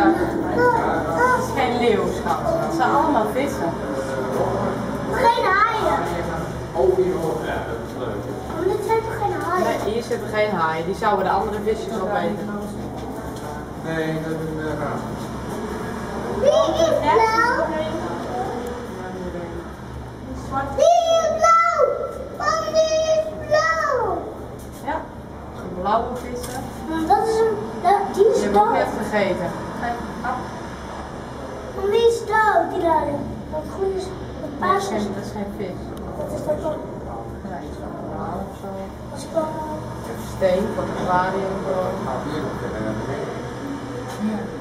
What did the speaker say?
Het is geen leeuw, schat. Het zijn allemaal vissen. Geen haaien. Oh, ja, dat is leuk. Maar dit zijn toch geen haaien? Nee, hier zitten geen haaien. Die zouden de andere visjes ook eten. Nee, dat is een raam. Wie is blauw? Wie is blauw? Mama, die is blauw. Ja, dat zijn blauwe vissen. Dat is een... Die is Die hebben we ook dood. net gegeten. Maar wie is dood? Die daar. Dat groen is... Dat paars is... Dat is geen vis. Wat is dat dan? Nee, dat is wel normaal of zo. Dat is gewoon... Steen van het aquarium. Gaat hier nog Ja.